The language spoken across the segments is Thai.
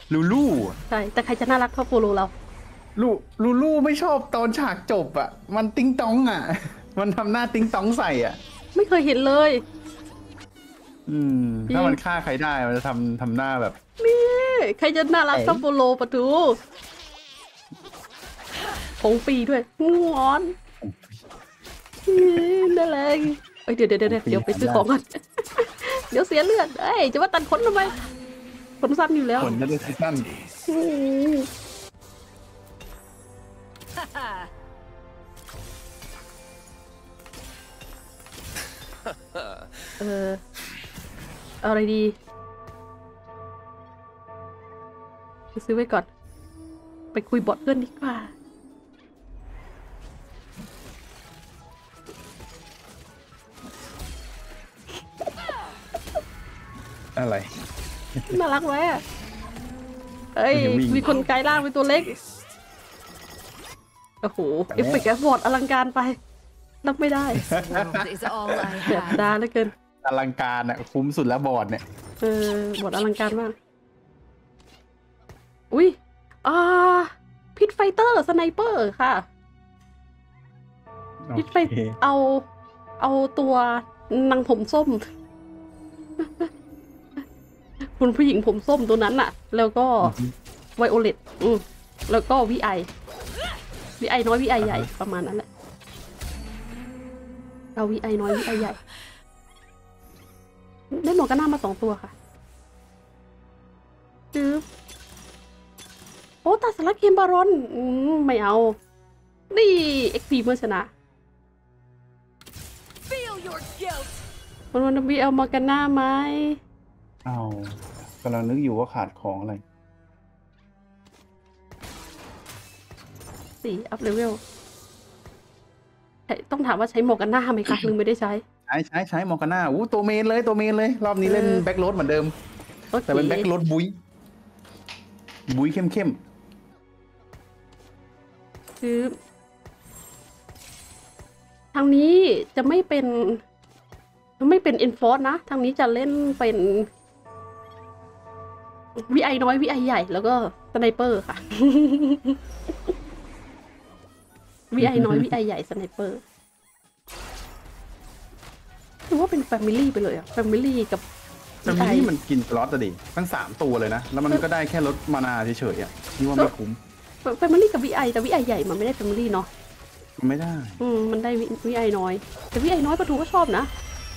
ลูลูใช่แต่ใครจะน่ารักเท่าโปโลเราลูลูไม่ชอบตอนฉากจบอ่ะมันติ้งต้องอ่ะมันทำหน้าติ้งต้องใส่อ่ะไม่เคยเห็นเลยจริงถ้ามันฆ่าใครได้มันจะทำหน้าแบบนี่ใครจะน่ารักเอ๋เท่าโปโลปะทูของปีด้วยงอนนั่นแหละเอ้ยเดี๋ยวไปซื้อของก่อนเดี๋ยวเสียเลือดเอ้ยจะว่าตัดขนทำไมขนสั้นอยู่แล้วผลจะได้สั้นอืมเออเอาอะไรดีไปซื้อไว้ก่อนไปคุยบอทเพื่อนดีกว่าอะไรน่ารักไหมอ่ะเอ้ยมีคนกลายร่างเป็นตัวเล็กโอ้โหเอฟเฟกต์แอฟวอร์ดอลังการไปรับไม่ได้แบบดาเหลือเกินอลังการอ่ะคุ้มสุดแล้วบอร์ดเนี่ยบอร์ดอลังการมากอุ้ยอ่าพิทไฟเตอร์สไนเปอร์ค่ะพิทไฟเอาตัวนางผมส้มคุณผู้หญิงผมส้มตัวนั้นน่ะแล้วก็ไวโอเลตแล้วก็วีไอน้อยวีไอใหญ่ประมาณนั้นแหละเอาวีไอน้อยวีไอใหญ่ได้หมวกกันน็อกมา2 ตัวค่ะจื๊บโอ้ตาสลักเกมบารอนไม่เอานี่เอ็กพีเมื่อชนะวันบีเอามากันหน้าไหมเอากำลังนึกอยู่ว่าขาดของอะไร 4 อัพเลเวลต้องถามว่าใช้หมวกกันหน้าไหมคะลืมไม่ได้ใช้ใช้มอร์กาน่าตัวเมนเลยรอบนี้เล่นแบ็คโรดเหมือนเดิมแต่เป็นแบ็คโรดบุยเข้มคือทางนี้จะไม่เป็นเอนฟอร์สนะทางนี้จะเล่นเป็นวีไอน้อยวีไอใหญ่แล้วก็สไนเปอร์ค่ะวีไอน้อยวีไอใหญ่สไนเปอร์ถือว่าเป็นแฟมิลี่ไปเลยอะแฟมิลี่กับแฟมิลี่มันกินสล็อตอะดิทั้ง3 ตัวเลยนะแล้วมันก็ได้แค่ลดมานาเฉยๆอ่ะนี่ว่าไม่คุ้มแฟมิลี่กับวีไอแต่วีไอใหญ่มันไม่ได้แฟมิลี่เนาะมันไม่ได้มันได้วีไอน้อยแต่วีไอน้อยประตูก็ชอบนะ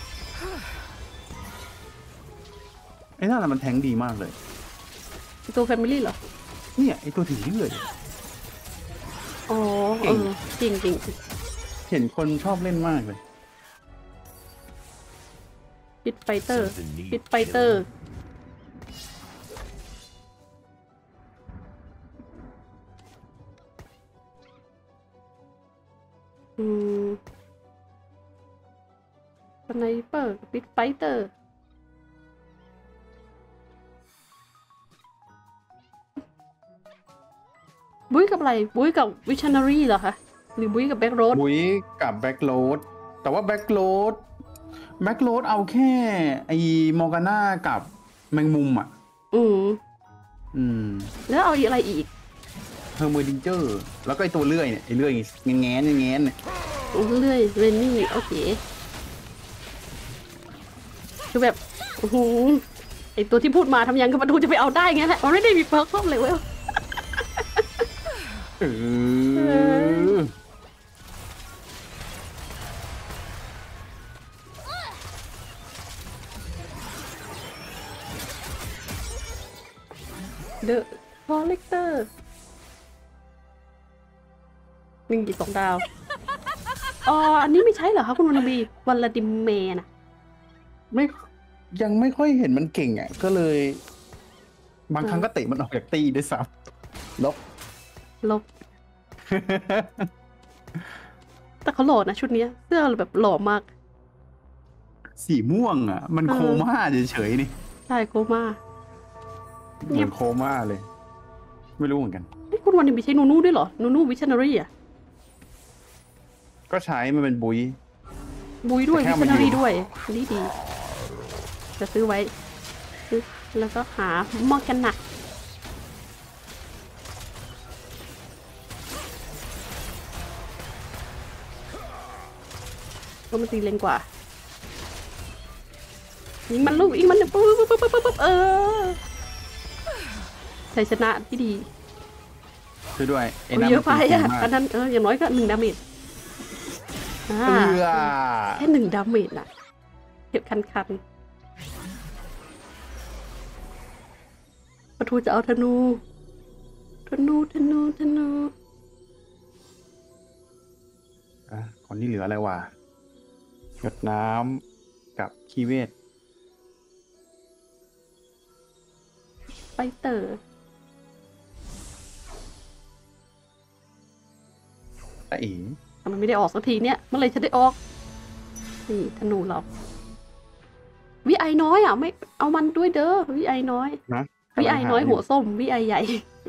ไอ้นั่นมันแทงดีมากเลยตัวแฟมิลี่เหรอเนี่ยไอ้ตัวถือเลื่อยอ๋อจริงเห็นคนชอบเล่นมากเลยพิทไฟเตอร์สไนเปอร์พิทไฟเตอร์บุ้ยกับอะไรบุ้ยกับวิชันนารีเหรอคะหรือบุ้ยกับแบ็กโรดบุ้ยกับแบ็กโรดแต่ว่าแบ็กโรดเอาแค่ไอ้มอร์กาน่ากับแมงมุมอ่ะแล้วเอาอะไรอีกเฮอร์เมอร์ดิเจอร์แล้วก็ไอ้ตัวเลื่อยเนี่ยไอ้เลื่อยแง้เนี่ยเลื่อยเรนนี่โอเคคือแบบไอ้ตัวที่พูดมาทำยังกับประตูจะไปเอาได้ไงแหละมันไม่ได้มีเพิร์กเพิ่มเลยเว้ยเดอะคอลเลกเตอร์1 2 ดาวอันนี้ไม่ใช่เหรอคะคุณวรรณบีวัลดิเมร์นะยังไม่ค่อยเห็นมันเก่งอ่ะก็เลยบางครั้งก็เตะมันออกจากตีด้วยซ้ำลบแต่เขาหล่อนะชุดนี้เสื้อแบบหล่อมากสีม่วงอ่ะมันโคม่าเฉยๆนี่ใช่โคม่าเหมือนโคม่าเลยไม่รู้เหมือนกันคุณวันนี้ไม่ใช่นูด้วยเหรอนูวิชันนารีอ่ะก็ใช้มันเป็นบุยด้วยวิชันนารีด้วยดีจะซื้อไว้แล้วก็หามอกันหนักก็มันตีแรงกว่ายิงมันลูกยิงมันปุ๊บปุ๊บปุ๊บปุ๊บปุ๊บชัยชนะที่ดีช่วยด้วยเยอะไปอ่ะอันนั้นอย่างน้อยก็1 ดาเมจแค่1 ดาเมจน่ะเก็บคันปะทูจะเอาธนูคนที่เหลืออะไรวะหยดน้ำกับคีเวทไปเตอร์ตาเอ๋มันไม่ได้ออกสักทีเนี่ยเมื่อไรจะได้ออกนี่ธนูเราวิไอน้อยอ่ะไม่เอามันด้วยเด้อวิไอน้อยนะวิไอน้อยหัวส้มวิไอใหญ่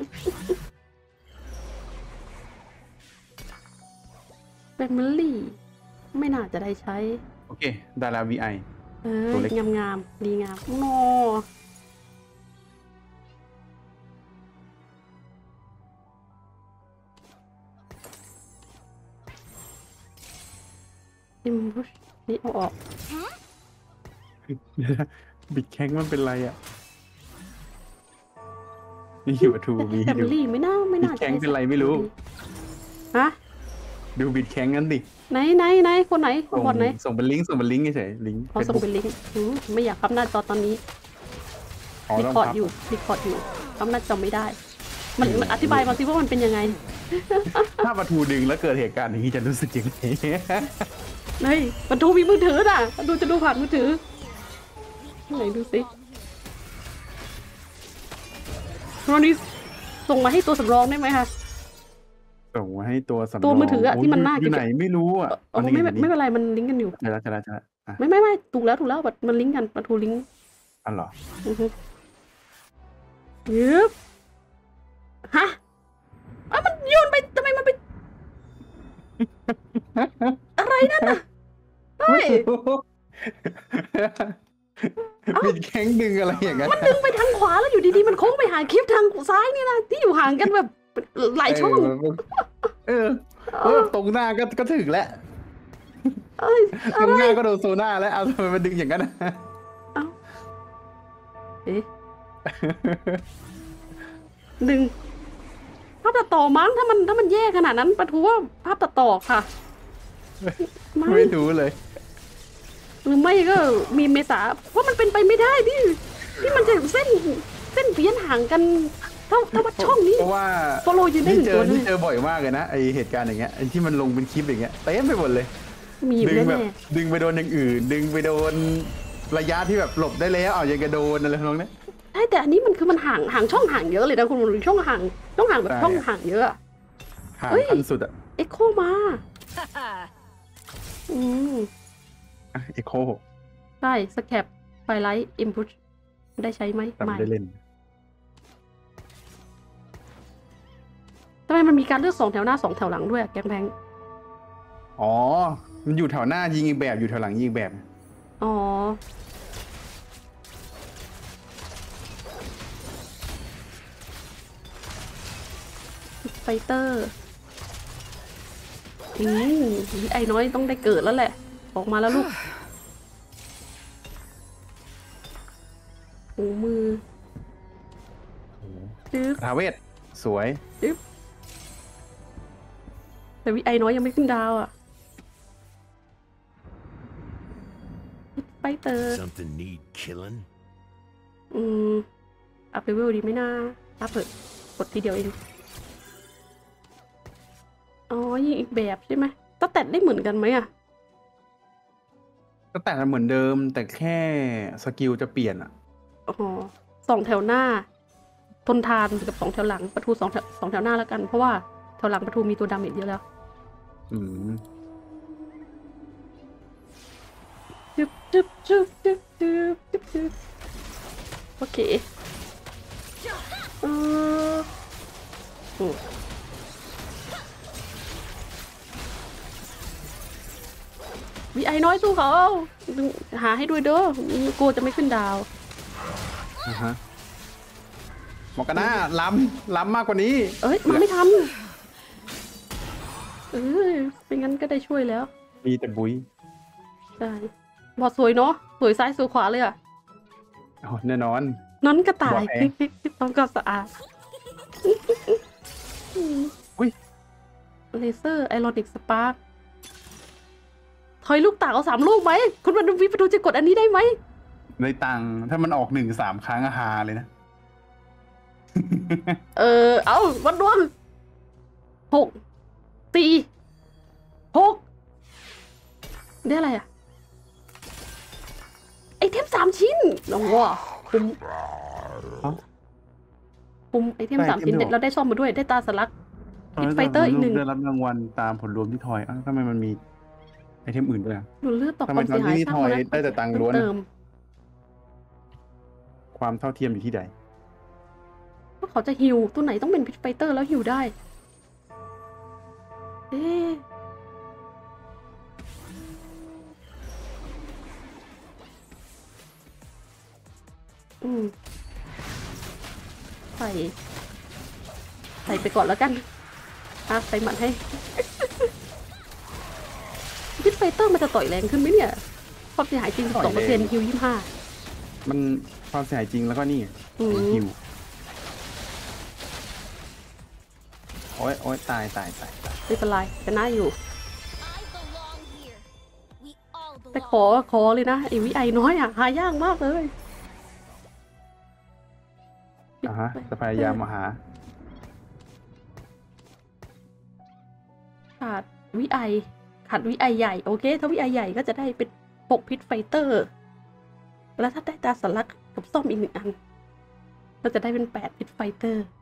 เป็นมิลลี่ไม่น่าจะได้ใช้โอเคดาราวีไอตัวเล็กงามดีงามโนอิมพุชนี่เอาออกบิดแข้งมันเป็นไรอ่ะนี่อยู่ทูมีแต่มิลลี่ไม่น่าบิดแข้งเป็นไรไม่รู้ฮะดูบิดแข้งนั้นดิไหนคนไหนคนไหนส่งเป็นลิงก์เฉยลิงก์เขาส่งเป็นลิงก์ไม่อยากทำหน้าจอตอนนี้รีคอร์ดอยู่ทำหน้าจอไม่ได้มันอธิบายมาสิว่ามันเป็นยังไงถ้าประตูดึงแล้วเกิดเหตุการณ์อย่างนี้จะรู้สึกยังไงเฮ้ยประตูมีมือถือน่ะจะดูผ่านมือถือไหนดูสิตอนนี้ส่งมาให้ตัวสำรองได้ไหมคะส่งมาให้ตัวสำรองตัวมือถืออะที่มันหน้าอยู่ไหนไม่รู้อ่ะไม่เป็นไรมันลิงก์กันอยู่ใช่ไม่ถูกแล้วแบบมันลิงก์กันประตูลิงก์อ๋อเหรอยึบฮะมันโยนไปทำไมมันไปอะไรนั่นน่ะเฮ้ยบิดแข้งดึงอะไรอย่างนั้นมันดึงไปทางขวาแล้วอยู่ดีๆมันโค้งไปหาคลิปทางซ้ายนี่นะที่อยู่ห่างกันแบบหลายช่องตรงหน้าก็ถึงแล้วตรงหน้าก็โดนโซน่าแล้วเอาทำไมมันดึงอย่างนั้นดึงภาพตัดต่อมั้งถ้ามันแย่ขนาดนั้นปะทูว่าภาพตัดต่อค่ะไม่รู้เลยหรือไม่ก็มีเมษาเพราะมันเป็นไปไม่ได้ที่มันจะเส้นเพี้ยนห่างกันถ้าวัดช่องนี้เพราะว่าโฟโลยืนได้1 ตัวนี่เจอบ่อยมากเลยนะไอเหตุการณ์อย่างเงี้ยไอที่มันลงเป็นคลิปอย่างเงี้ยเต็มไปหมดเลยดึงแบบดึงไปโดนอย่างอื่นดึงไปโดนระยะที่แบบหลบได้แล้วยังกระโดนอะไรทั้งนั้นใช่แต่อันนี้มันคือมันห่างช่องห่างเยอะเลยนะคุณช่องห่างแบบช่องห่างเยอะห่างขั้นสุดอะเอ็กโคมาเอ็กโคใช่สแคปไฟไลท์อิมพุชได้ใช้ไหมไม่ได้เล่นทำไมมันมีการเลือก2 แถวหน้า2 แถวหลังด้วยแกงแพงมันอยู่แถวหน้ายิงอีกแบบอยู่แถวหลังยิงอีกแบบไฟเตอร์ไอ้น้อยต้องได้เกิดแล้วแหละออกมาแล้วลูกหูมือทาเวทสวยแต่วิไอน้อยยังไม่ขึ้นดาวอ่ะไปเตอร์อัพเลเวลดีไหมนะอัพเถอะกดทีเดียวเองยิงอีกแบบใช่ไหมตั้งแต่ได้เหมือนกันไหมอ่ะก็แต่เหมือนเดิมแต่แค่สกิลจะเปลี่ยนอ่ะ 2 แถวหน้าทนทานกับ2 แถวหลังประตู2 แถวหน้าแล้วกันเพราะว่าแถวหลังประตูมีตัวดาเมจเยอะแล้วโอเควีไอน้อยสู้เขาหาให้ด้วยเด้อกลัวจะไม่ขึ้นดาวหมอกกันนะล้ำมากกว่านี้มันไม่ทันเป็นงั้นก็ได้ช่วยแล้วมีแต่บุ้ยใช่บอดสวยเนาะสวยซ้ายสวยขวาเลยอะอ๋อแน่นอนน้อนกระต่ายบอดแพงต้องก็สะอาดอุ้ยเลเซอร์ไอรอนิกสปาร์คถอยลูกเต๋า3 ลูกไหมคุณวันวิประตูจะกดอันนี้ได้ไหมในตังค์ถ้ามันออก1 3 ครั้งอะฮาเลยนะเอาวัดดวง6 4 6ได้อะไรอะไอเทม3 ชิ้นโอ้โหคุ้มไอเทม3 ชิ้นเราได้ซ่อมมาด้วยได้ตาสลักพิทไฟเตอร์อีก 1 ได้รับรางวัลตามผลรวมที่ทอยทำไมมันมีไอเทมอื่นด้วยหนูเลือดต่อทำคไมวามตอเสีนยหายที่ทอยได้แต่ตังค์ล้วนเติมความเท่าเทียมอยู่ที่ใดว่าเขาจะฮิวตัวไหนต้องเป็นพิทไฟเตอร์แล้วฮิวได้เอ๊ะใส่ไปก่อนแล้วกันใส่หมัดให้ พิทไฟเตอร์มันจะต่อยแรงขึ้นไหมเนี่ยความเสียหายจริง 12%ฮิว 25 มันความเสียหายจริงแล้วก็นี่ฮิวโอ้ยตายไม่เป็นไรจะน่าอยู่ แต่ขอเลยนะไอวิไอน้อยหายากมากเลยจะพยายามมาหาขาดวิไอใหญ่โอเคถ้าวิไอใหญ่ก็จะได้เป็น6 พิทไฟเตอร์แล้วถ้าได้ตาสลักกับซ่อมอีก1 อันก็จะได้เป็น8 พิทไฟเตอร์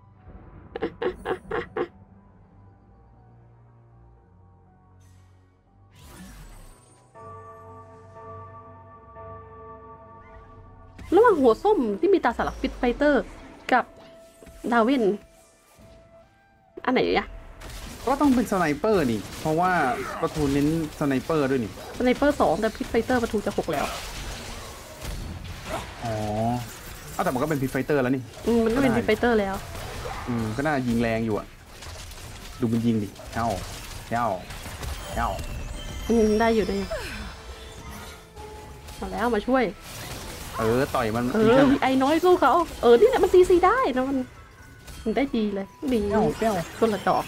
ระหว่างหัวส้มที่มีตาสลักพิทไฟเตอร์กับดาวินอันไหนอะก็ต้องเป็นสไนเปอร์นี่เพราะว่าประตูเน้นสไนเปอร์ด้วยนี่สไนเปอร์2แต่พิทไฟเตอร์ประตูจะ6แล้วอ๋อแต่มันก็เป็นพิทไฟเตอร์แล้วนี่มันก็เป็นพิทไฟเตอร์แล้วก็น่ายิงแรงอยู่อะดูมันยิงดิเอ้าได้อยู่มาแล้วมาช่วยต่อยมันมีไอ้น้อยสู้เขานี่แหละมันซีได้นะมันได้ดีเลยดีคนละดอก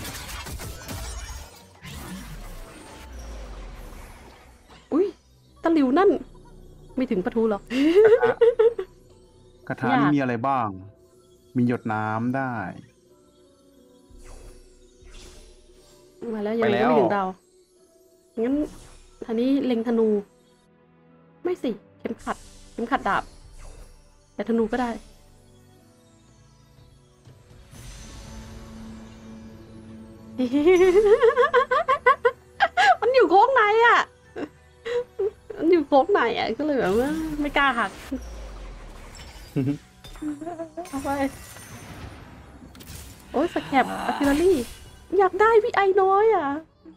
อุ้ยตะหลิวนั่นไม่ถึงประตูหรอกคาถานี่มีอะไรบ้างมีหยดน้ำได้มาแล้วยังไม่ถึงเรางั้นทีนี้เล็งธนูไม่สิเข็มขัดดาบแต่ธนูก็ได้มันอยู่โค้งไหนอ่ะก็เลยแบบว่าไม่กล้าหักเอาไปโอ้ยสแคปอาร์ติลเลอรี่อยากได้พี่ไอ้น้อยอ่ะ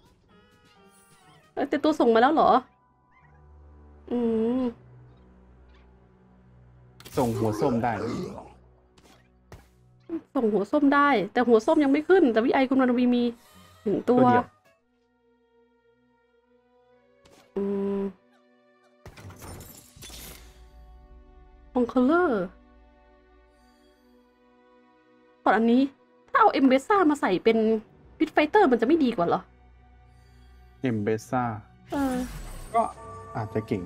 แต่ตัวส่งมาแล้วเหรอส่งหัวส้มได้แต่หัวส้มยังไม่ขึ้นแต่พี่ไอคุณวันวีมี1 ตัวคอนเคอร์เลอร์ก่อนอันนี้ถ้าเอาเอมเบซ่ามาใส่เป็นพิทไฟเตอร์มันจะไม่ดีกว่าเหรอเอมเบซ่าก็อาจจะเก่ง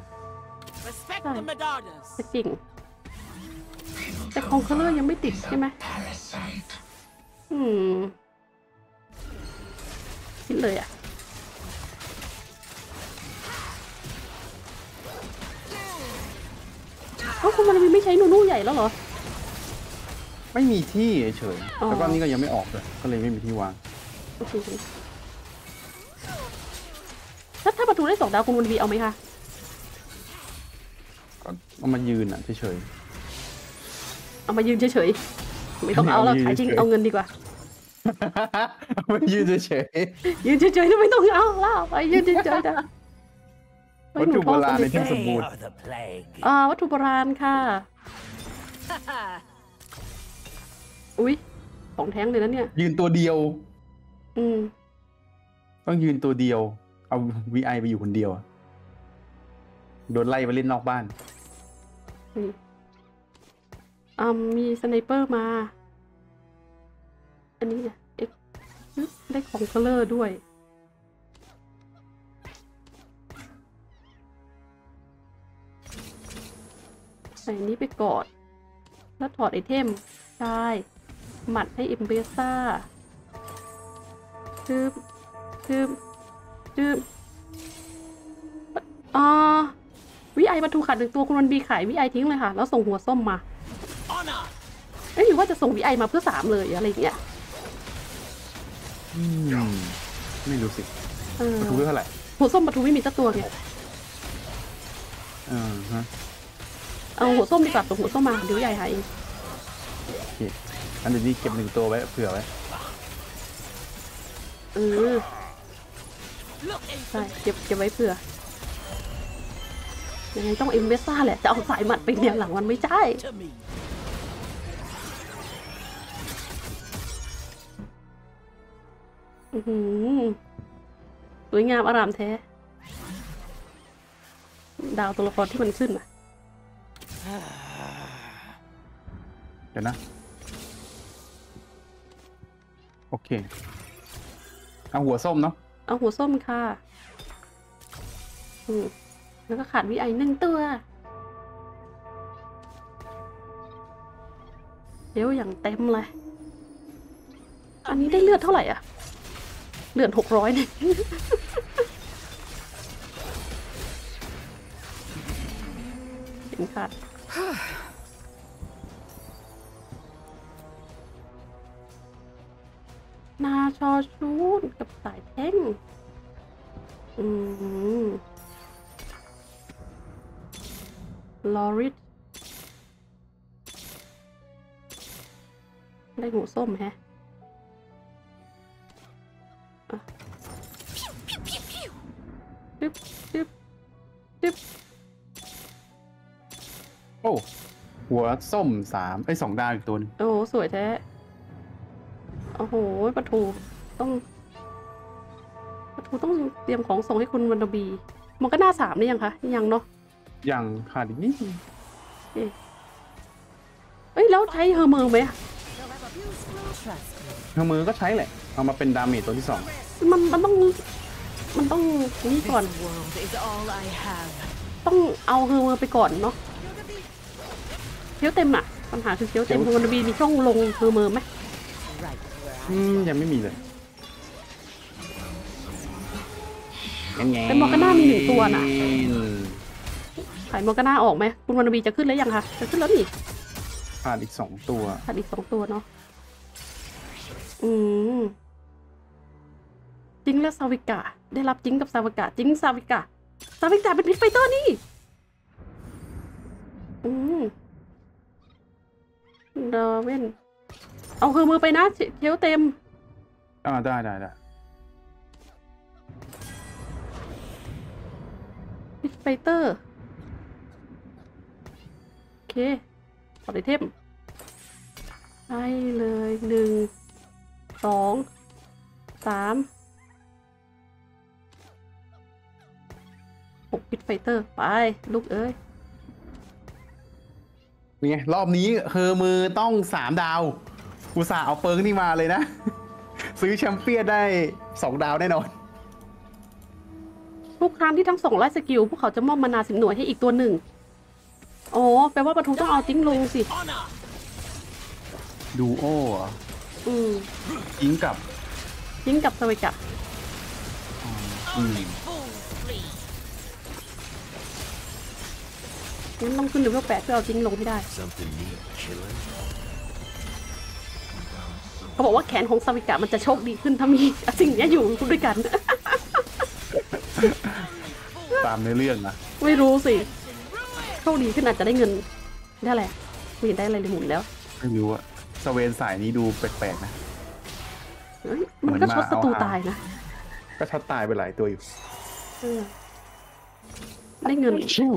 แต่คอนเคอร์เลอร์ยังไม่ติดใช่ไหมคิดเลยอ่ะคุณมันไม่ใช้นูใหญ่แล้วเหรอไม่มีที่เฉยแล้วก็นี่ก็ยังไม่ออกเลยก็เลยไม่มีที่วางโอเคถ้าประตูได้2 ดาวคุณวันวีเอาไหมคะเอามายืนเฉยเอามายืนเฉยๆไม่ต้องเอาแล้วขายจริงเอาเงินดีกว่าเอามายืนเฉยแล้วไม่ต้องเอาแล้วไปยืนเฉยๆวัตถุโบราณในเทพสมบูรณ์วัตถุโบราณค่ะอุ๊ยของแท้งเลยนะเนี่ยยืนตัวเดียวต้องยืนตัวเดียวเอา VI ไปอยู่คนเดียวโดนไล่ไปเล่นนอกบ้านนี่มีสไนเปอร์มา อันนี้เนี่ยได้ของเคลอร์ด้วยใส่นี้ไปกอดแล้วถอดไอเทมใช่หมัดให้เอมเบซ่าจึบจึบจึบวิไอประตูขาด1 ตัวคุณวันบีขายวิไอทิ้งเลยค่ะแล้วส่งหัวส้มมาหรือว่าจะส่งวิไอมาเพื่อ3เลยอะไรอย่างเงี้ยไม่รู้สิประตูเท่าไหร่หัวส้มประตูไม่มีสักตัวไงฮะเอาหัวส้มดีกว่าส่งหัวส้มมาเดี๋ยววิไอหาเองโอเคอันนี้เก็บ1 ตัวไว้เผื่อไว้ใช่เก็บไว้เผื่อยังไงต้องเอ็มเบซ่าแหละจะเอาสายหมัดไปเนี่ยหลังมันไม่ใช่สวยงามอารามแท้ดาวตัวละครที่มันขึ้นเดี๋ยวนะโอเคเอาหัวส้มเนาะเอาหัวส้มค่ะแล้วก็ขาดวิไอ1 ตัวเดี๋ยวอย่างเต็มเลยอันนี้ได้เลือดเท่าไหร่อ่ะเลือด600เนี่ยเห็นขาดนาชอชูนกับสายแท่งลอริสได้หูส้มแฮะจึ๊บโอ้หัวส้ม2 ดาวอีกตัวนึงโอ้สวยแท้โอ้โหประตูต้องเตรียมของส่งให้คุณวันบีมันก็หน้า3นี่ยังคะยังเนาะยังขาดอีกนิดแล้วใช้เฮอร์เมอร์ไหมเฮอร์เมอร์ก็ใช้แหละเอามาเป็นดาเมจตัวที่2 มันต้องนี่ก่อนต้องเอาเฮอร์เมอร์ไปก่อนเนาะเคี้ยวเต็มอ่ะปัญหาคือเคี้ยวเต็มคุณวันบีมีช่องลงเฮอร์เมอร์ไหมยังไม่มีเลยเป็นมอร์กาน่ามี1 ตัวน่ะขายมอร์กาน่าออกไหมคุณวันบีจะขึ้นแล้วยังคะจะขึ้นแล้วนี่ขาดอีก2 ตัวขาดอีก2 ตัวเนาะจิงและซาวิกะได้รับจิงกับซาวิกะจิงซาวิกะเป็นพิษไฟเตอร์นี่ดาเวนเอาคือมือไปนะเคี้ยวเต็มได้พิษไฟเตอร์โอเคขอไอเทมได้เลย1 2 3 6พิษไฟเตอร์ไปลูกเอ้ยนี่ไงรอบนี้เฮอร์เมอร์ต้อง3 ดาวอุตส่าห์เอาเปิร์กนี่มาเลยนะ ซื้อแชมเปี้ยนได้2 ดาวแน่นอนทุกครั้งที่ทั้ง2ไล่สกิลพวกเขาจะมอบมานา10 หน่วยให้อีกตัว1อ๋อแปลว่าประตูต้องเอาจิ้งลงสิดูโอ้จิงกับสวิกะงั้นต้องขึ้นเลเวล8เพื่อเอาจิ้งลงให้ได้เขาบอกว่าแขนของสวิกะมันจะโชคดีขึ้นถ้ามีสิ่งนี้อยู่ด้วยกันตามในเรื่องนะไม่รู้สิโชคดีขึ้นอาจจะได้เงินได้แหละไม่เห็นได้อะไรเลยหมุนแล้วไม่รู้อะสเวนสายนี้ดูแปลกๆนะมันก็ช็อตศัตรูตายนะก็ช็อตตายไปหลายตัวอยู่ได้เงิน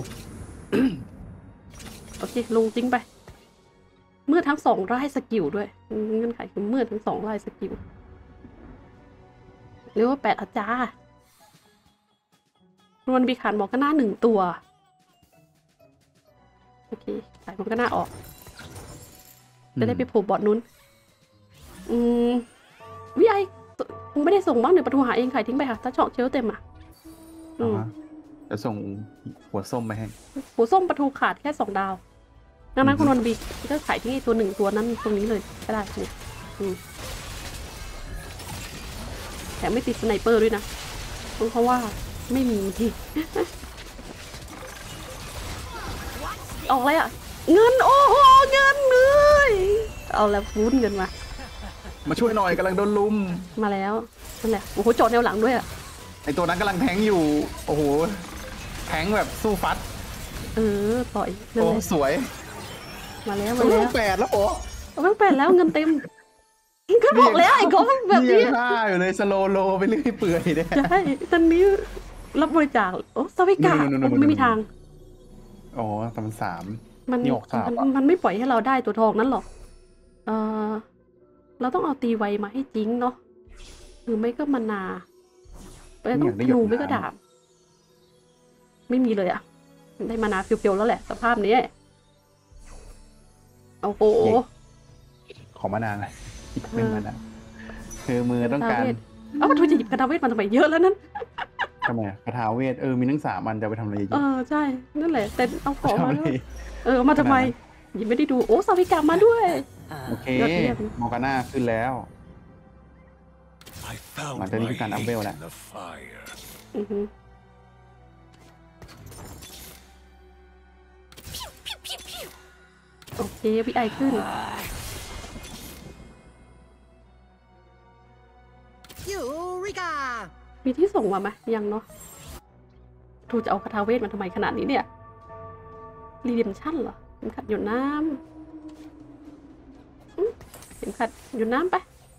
โอเคลงจริงไปเมื่อทั้ง2ไล่สกิลด้วยเงื่อนไขคือเมื่อทั้ง2ไล่สกิลเรียกว่า8 อาจารย์มันมีขานบอกก็หน้า1 ตัวอเคสายมันก็น่าออกจะได้ไปโผล่บอร์ดนู้นวิไอไม่ได้ส่งบ้างเดี๋ยวประตูหาเองขายทิ้งไปค่ะถ้าเฉาะเชลเต็มอ่ะจะส่งหัวส้มไปให้หัวส้มประตูขาดแค่2 ดาวดังนั้นคุณวันบีก็ขายทิ้งไอ้ตัว1ตัวนั้นตรงนี้เลยก็ได้เนี่ยแถมไม่ติดสไนเปอร์ด้วยนะเพราะว่าไม่มีที่ออกอะไรอ่ะเงินโอ้โหเงินเลยเอาแล้วฟูนเงินมาช่วยหน่อยกำลังโดนลุมมาแล้วนั่นแหละโอ้โหจอดแนวหลังด้วยอ่ะไอตัวนั้นกำลังแทงอยู่โอ้โหแทงแบบสู้ฟัดต่อยโอ้สวยมาแล้ว 8แล้วโอ้ 8แล้วเงินเต็มก็บอกแล้วไอ้ก๊อฟแบบนี้ฆ่าอยู่เลยสโลโลไปเรื่อยเปื่อยเนี่ยใช่ตอนนี้รับบริจาคโอ้สวิกาไม่มีทางอ๋อแต่มัน3 มันไม่ปล่อยให้เราได้ตัวทองนั้นหรอกเราต้องเอาตีไวมาให้จริงเนาะหรือไม่ก็มานาไปต้องนูไม่ก็ดาบไม่มีเลยอะได้มานาเพียวๆแล้วแหละสภาพนี้โอ้โหขอมานานเลยอีกเป็นมานาคือมือต้องการมันถูกจะหยิบคาถาเวทมาทำไมเยอะแล้วนั้นทำไมคาถาเวทมีทั้ง3 อันจะไปทำอะไรอยู่ใช่นั่นแหละแต่เอาของมาด้วยมาทำไมยังไม่ได้ดูโอ้สวิกามาด้วยโอเคมอร์กาน่าขึ้นแล้วหลังจากนี้คือการอัพเวลแหละโอเคพี่ไอขึ้นยูริกามีที่ส่งมาไหมยังเนาะทูจะเอาคาถาเวทมาทำไมขนาดนี้เนี่ยรีเดมชั่นเหรอเข็มขัดหยดน้ำเข็มขัดหยดน้ำไป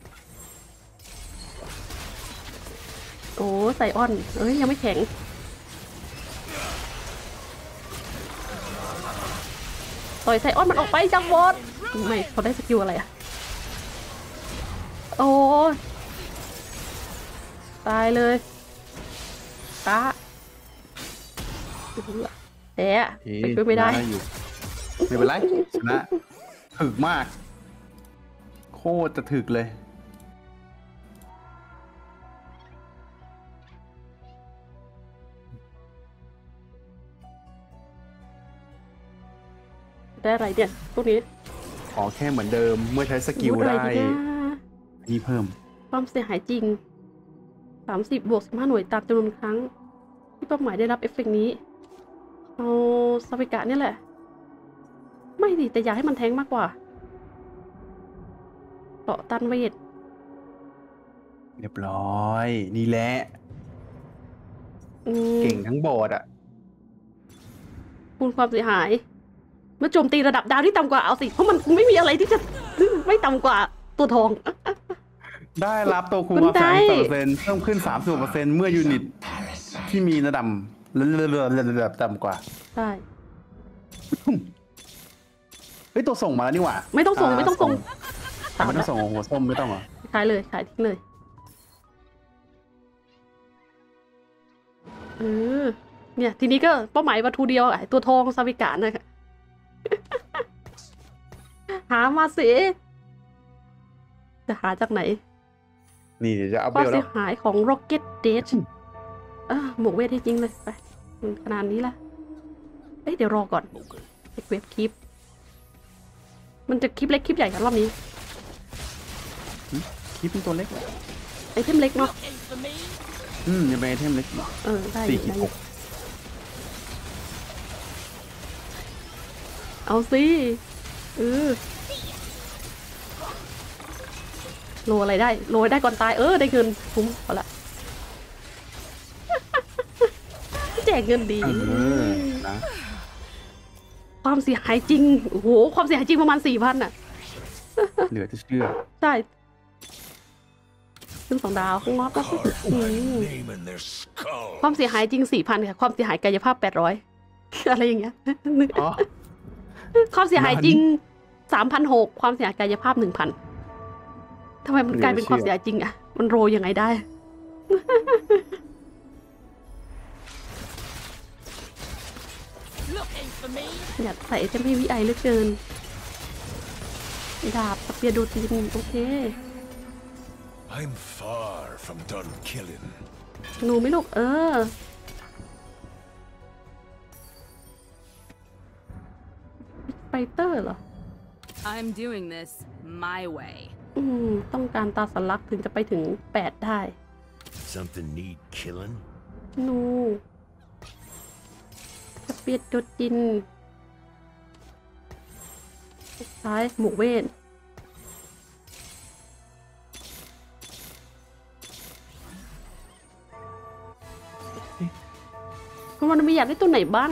โอ้ใส่อ้อนยังไม่แข็งต่อยใส่อ้อนมันออกไปจากบอสไม่เขาได้สกิลอะไรอะโอ้ตายเลยตาแต่ไปช่วยไม่ได้ไม่เป็นไรชนะถึกมากโคตรจะถึกเลยได้อะไรเนี่ยพวกนี้แค่เหมือนเดิมเมื่อใช้สกิลได้นี่เพิ่มความเสียหายจริง30 บวก 15 หน่วยตามจำนวนครั้งที่เป้าหมายได้รับเอฟเฟกต์นี้เอาสวิกะนี่แหละไม่ดิแต่อยากให้มันแทงมากกว่าเกาะตันเวทเรียบร้อยนี่แหละเก่งทั้งบอร์ดอ่ะคูณความเสียหายเมื่อโจมตีระดับดาวที่ต่ำกว่าเอาสิเพราะมันไม่มีอะไรที่จะไม่ต่ำกว่าตัวทองได้รับตัวคูณความเสียหาย%เพิ่มขึ้น 30% เมื่อยูนิตที่มีระดับต่ำกว่าใช่เฮ้ยตัวส่งมาแล้วนี่หว่าไม่ต้องส่งไม่ต้องส่งไม่ต้องส่งหัวส้มไม่ต้องเหรอขายเลยขายทิ้งเลยเนี่ยทีนี้ก็เป้าหมายวัตถุเดียวตัวทองซาวิกะนะหามาสิจะหาจากไหนนี่จะเอาไปความเสียหายของ Rocket Death หมวกเวทให้จริงเลยไปขนาดนี้ละเดี๋ยวรอก่อนเว็บคลิปมันจะคลิปเล็กคลิปใหญ่กันรอบนี้คลิปเป็นตัวเล็กไอเทมเล็กเนาะยังเป็นไอเทมเล็กได้เอาสิโลอะไรได้โลได้ก่อนตายได้เงินคุ้มพอละแจกเงินดีนะความเสียหายจริงโอ้โหความเสียหายจริงประมาณ 4,000 อ่ะเหลือจะเชื่อใช่ขึ้น2 ดาวงอก็ความเสียหายจริง 4,000 ค่ะความเสียหายกายภาพ 800อะไรอย่างเงี้ยความเสียหายจริง 3,600 ความเสียหายกายภาพ 1,000ทำไมมันกลายเป็นความเสียหายจริงอะมันโรยยังไงได้อยากใส่จะไม่วิไอเหลือเกินดาบสเปียร์โดตินโอเค I'm far from done killing. หนูไม่ลูกไฟเตอร์เหรอ I'm doing this my way. ต้องการตาสัญลักษณ์ถึงจะไปถึง8ได้ Something need killing? หนูสเปียร์โดตินซ้ายหมูเวทคุณวันมีอยากได้ตัวไหนบ้าง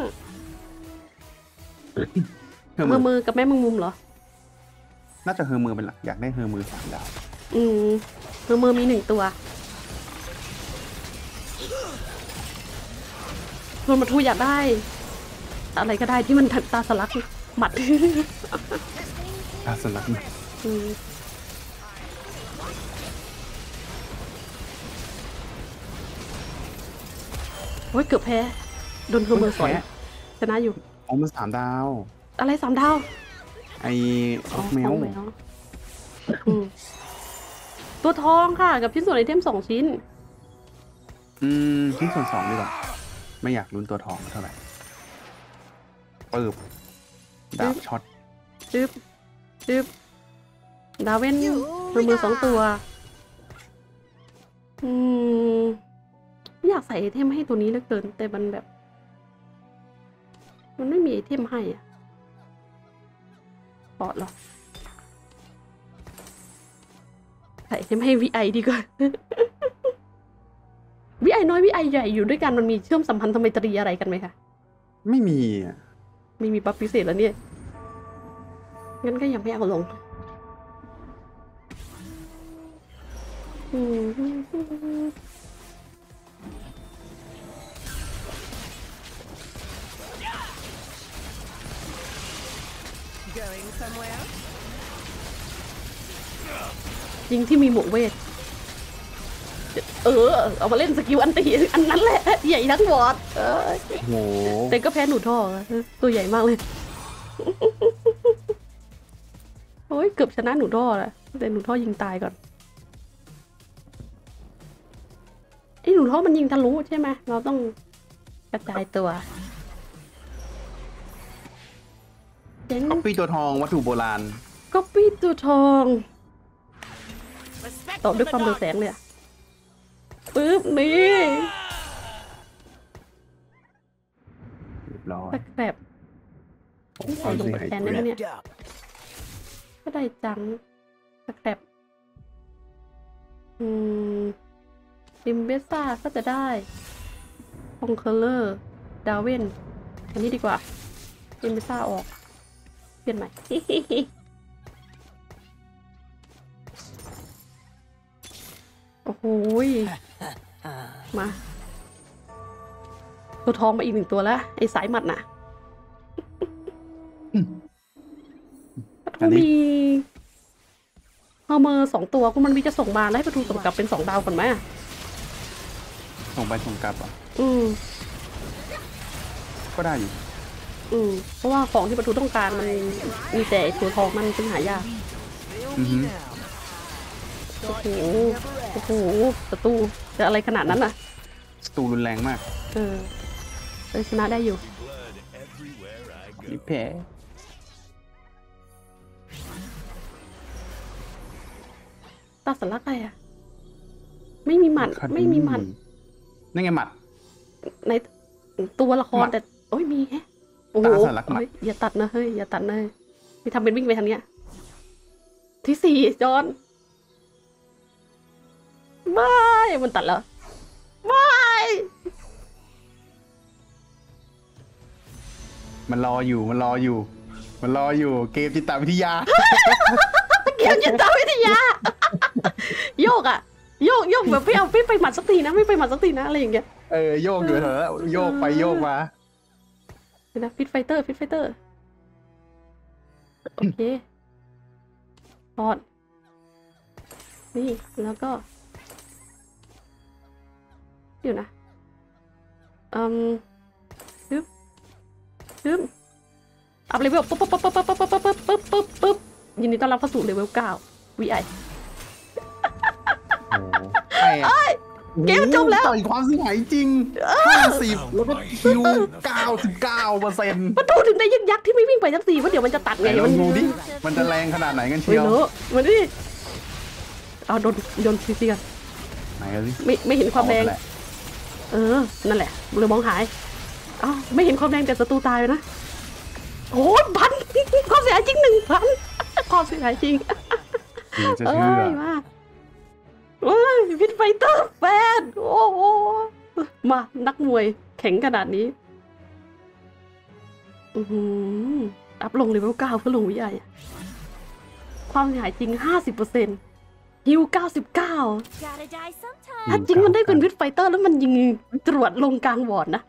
เฮอร์มือมือกับแม่มึงมุมเหรอน่าจะเฮอร์มือเป็นหลักอยากได้เฮอร์มือ3 ดาวมือมี1 ตัวคนมาทูอยากได้ อะไรก็ได้ที่มันตาสลักหมัดตาสลักนะโอ้ยเกือบแพ้โดนเฮอร์เมอร์สอยชนะอยู่อ๋อมัน3 ดาวอะไร3 ดาวไอ้ออกแมวตัวทองค่ะกับชิ้นส่วนไอเทม2 ชิ้นชิ้นส่วน2ดีกว่าไม่อยากลุ้นตัวทองเท่าไหร่เปิบดาบช็อตจึ๊บดาเวนเฮอร์เมอร์2 ตัวอยากใส่ไอเทมให้ตัวนี้เหลือเกินแต่มันแบบ มันไม่มีไอเทมให้อะปอดหรอใส่ไอเทมให้วิไอดีกว่า วิไอน้อยวิไอใหญ่อยู่ด้วยกันมันมีเชื่อมสัมพันธ์ทำไมตรีอะไรกันไหมคะไม่มีอะไม่มีบัฟพิเศษแล้วเนี่ยงั้นก็ยังไม่เอาลงยิงที่มีหมวกเวทเอามาเล่นสกิลอันตีอันนั้นแหละใหญ่ทั้งวอร์ดโอ้โหแต่ก็แพ้หนูท่อตัวใหญ่มากเลยโอ้ยเกือบชนะหนูท่อแหละแต่หนูท่อยิงตายก่อนไอ้หนูท่อมันยิงทะลุใช่ไหมเราต้องกระจายตัวก๊อปปี้ตัวทองวัตถุโบราณก๊อปปี้ตัวทองตอบด้วยความเร็วแสงเลยอะปึ๊บนี่เรียบร้อยแบบใส่ลงไปแทนได้ไหมเนี่ยก็ได้จังแบบริมเบซ่าก็จะได้คองเคอร์เลอร์ดาเวนอันนี้ดีกว่าริมเบซ่าออกเปลี่ยนใหม่ โอ้โหมาตัวทองมาอีก1 ตัวแล้วไอ้สายหมัดน่ะประตูมีเฮอร์เมอร์2 ตัวคุณมันมีจะส่งมาแล้วให้ประตูส่งกลับเป็น2 ดาวก่อนไหมส่งไปส่งกลับอ่ะก็ได้อยู่เพราะว่าของที่ประตูต้องการมันมีแต่ตัวทองมันจึงหายากโอ้โหประตูจะอะไรขนาดนั้นน่ะประตูรุนแรงมากชนะได้อยู่นี่แพ้ตาสัญลักษณ์อะไรอะไม่มีหมัดไม่มีหมัดนั่นไงหมัดในตัวละครแต่โอ้ยมีแฮะโอ้โหอย่าตัดนะเฮ้ยอย่าตัดเลยพี่ทำเป็นวิ่งไปทางเนี้ยที่4จอนไม่มันตัดแล้วไม่มันรออยู่เกมจิตวิทยาเกมจิตวิทยาโยกอะโยกแบบไม่ไปหมัดสักทีนะไม่ไปหมัดสักทีนะอะไรอย่างเงี้ยโยกอยู่เถอะโยกไปโยกมานะฟิตไฟเตอร์โอเคพอดนี่แล้วก็เดี๋ยวนะชึบอัพเลเวลปุ๊บปุ๊บปุ๊บปุ๊บปุ๊บปุ๊บปุ๊บปุ๊บปุ๊บปุ๊บยินดีต้อนรับเข้าสู่เลเวล9 VI โอ้ยเกมจบแล้วต่อยความเสียหายจริง50แล้วก็คิว99% ประตูถึงได้ยักษ์ที่ไม่วิ่งไปสักทีว่าเดี๋ยวมันจะตัดไหนไงลองดูดิมันจะแรงขนาดไหนกันเชีไม่ยวรู้มันดิเอาโดนซีกันไหนกันสิไม่เห็นความแรงนั่นแหละเลยมองหายอ้าวไม่เห็นความแรงแต่ศัตรูตายไปนะโอ้ยพันความเสียหายจริง1,000ความเสียหายจริงจะเชื่อมาโอ้ยพิทไฟเตอร์แฟนโอ้โหมานักมวยแข็งขนาดนี้อัพลงเลเวล9เพื่อลงวิทยาความเสียหายจริง 50%ฮิว99ถ้าจริงมันได้เป็นพิทไฟเตอร์แล้วมันยิงจรวดลงกลางวอร์ดนะ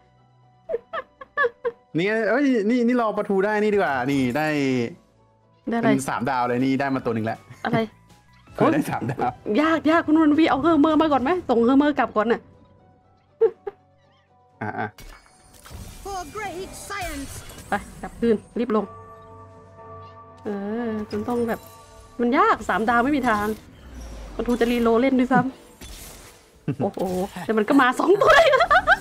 นี่เอ้ยนี่รอประทูได้นี่ดีกว่านี่ได้อะไรเป็น3 ดาวเลยนี่ได้มาตัวหนึ่งแล้วอะไรเคยได้3 ดาวยากคุณวันวีเอาเฮอร์เมอร์มาก่อนไหมส่งเฮอร์เมอร์กลับก่อนน่ะอ่ะ For great science. ไปกลับคืนรีบลงมันต้องแบบมันยาก3 ดาวไม่มีทางประตูจะรีโหลดเล่นด้วยซ้ำ โอ้โหแต่มันก็มา2 ตัวเลย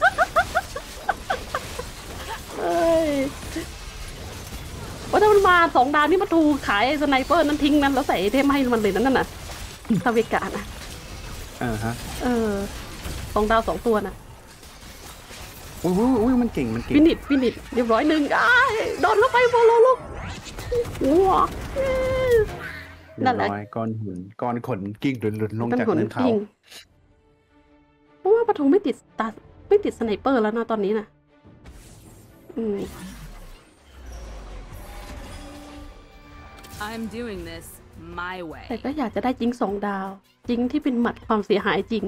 ว่าถ้ามันมา2 ดาวนี่ประตูขายสไนเปอร์นั้นทิ้งนั้นแล้วใส่ไอเทมให้มันเลยนั่นน่ะทาเวกานะฮะ 2 ดาว 2 ตัวนะอุ้ยมันเก่งฟินิชเรียบร้อย1โดนเข้าไปโฟโลลูกว้านั่นแหละก้อนหุ่นก้อนขนกิ้งหลุดลงจากเนินเขาเพราะว่าประตูไม่ติดสไนเปอร์แล้วนะตอนนี้นะ I'm doing this my way แต่ก็อยากจะได้จริง2 ดาวจริงที่เป็นหมัดความเสียหายจริง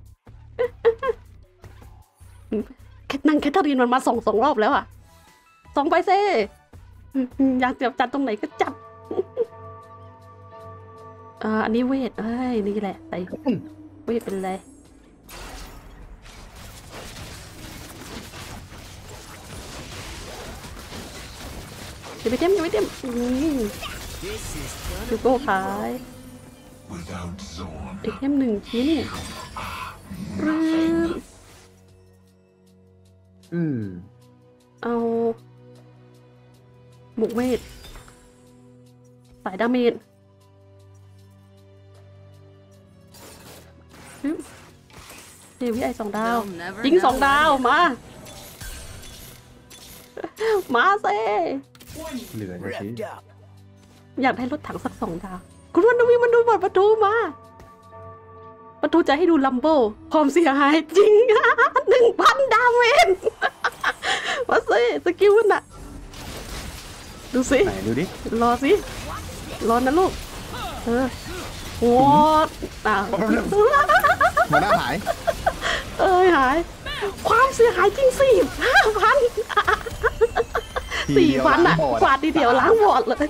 นั่งแคทเธอรีนมันมา2 รอบแล้วอ่ะ2ไปเซ่อยากจัดตรงไหนก็จัดอันนี้เวทนี่แหละใส่เวทเป็นไรอย่าไปเต็มดูโก้ขายไอเทม1 ชิ้นเอาหมวกเวทสายดาเมจเดวิไอ2 ดาวยิง2 ดาวมาเซ่เหลือจะชี้อยากได้รถถังสัก2 ดาวคุณวันวีมันดูบทประตูมาประตูจะให้ดูลัมโบความเสียหายจริง 1,000 ดาเมจมาเซ่สกิลน่ะดูสิไหนดูดิรอสิรอนะลูกโอ้มาหน้าหายหายความเสียหายจริง4,000 4,000อ่ะกวาดทีเดียวล้างบอดเลย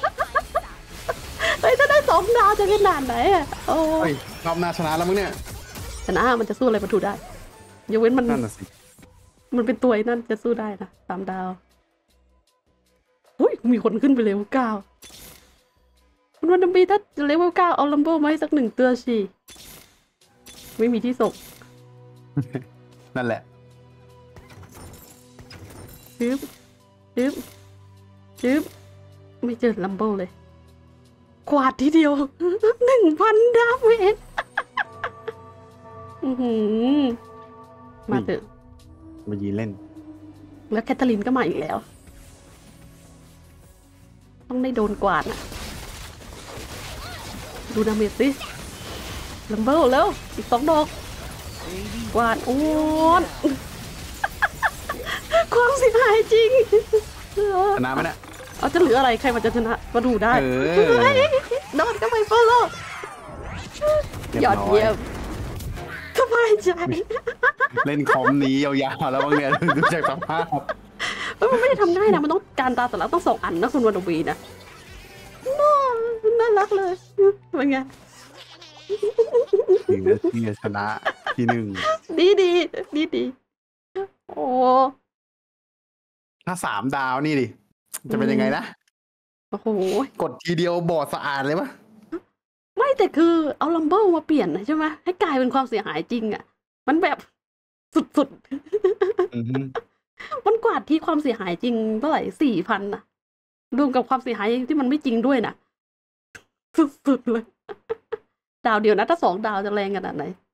จะได้2 ดาวจะขนาดไหนอ่ะโอ้ยรอบหน้าชนะแล้วมึงเนี่ยชนะมันจะสู้อะไรประตูได้ยกเว้นมันนั่นน่ะสิมันเป็นตัวนั่นจะสู้ได้นะ3 ดาวอุ้ยมีคนขึ้นไปเลเวล9คุณวันดัมบีถ้าเลเวล9เอาลัมโบมาให้สัก1 ตัวสิไม่มีที่ส่งนั่นแหละจึ๊บไม่เจอลัมโบเลยกวาดทีเดียว 1,000 ดาเมจมาเถอะมายีเล่นแล้วแคทเธอรีนก็มาอีกแล้วต้องได้โดนกวาดนะดูดาเมจสิลัมโบแล้วอีก2 ดอกกวาดโอ้นความเสียหายจริงชนะไหมเนี่ยเอาจะเหลืออะไรใครมันจะชนะมาดูได้โดนก็ไปโฟโล่ยอดเยี่ยมสบายใจเล่นคอมนี้ยาวๆแล้วบางเนี่ยดูจากสภาพมันไม่ได้ทำง่ายนะมันต้องการตาสัญลักษณ์ต้อง2 อันนะคุณวันวีนะน่ารักเลยเป็นไงที่ชนะที่1 ดีโอ้ถ้า3 ดาวนี่ดิจะเป็นยังไงนะโอ้โหกดทีเดียวบอร์ดสะอาดเลยปะไม่แต่คือเอาลัมเบิลมาเปลี่ยนใช่ไหมให้กลายเป็นความเสียหายจริงอ่ะ มันแบบสุดๆ มันกวาดที่ความเสียหายจริงเท่าไหร่4,000นะรวมกับความเสียหายที่มันไม่จริงด้วยนะสุดๆเลย ดาวเดียวนะถ้า2 ดาวจะแรงขนาดไหน